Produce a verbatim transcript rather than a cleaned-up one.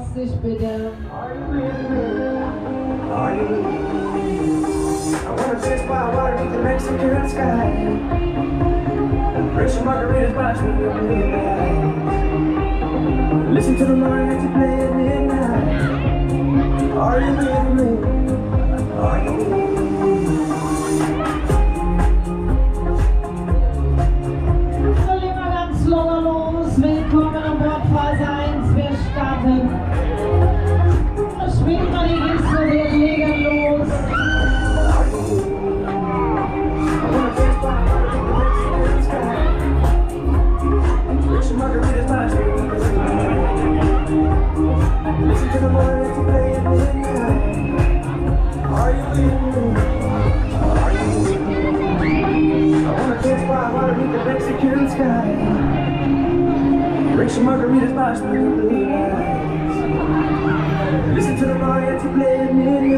setz dich bitte. Are you? I wanna taste my water beneath the Mexican sky. Drink some margaritas by the blue lights. Listen to the mariachi play at midnight. Are you with me? Are you? So, lieber ganz locker los. Willkommen an Bord Phase eins. Wir starten. Schwingt mal die Kiste, wir legen los. Listen to the words you play at midnight. Are you with me? Are you? I wanna taste my water beneath the Mexican sky. Drink some margaritas by the blue lights. Listen to the mariachi play at midnight.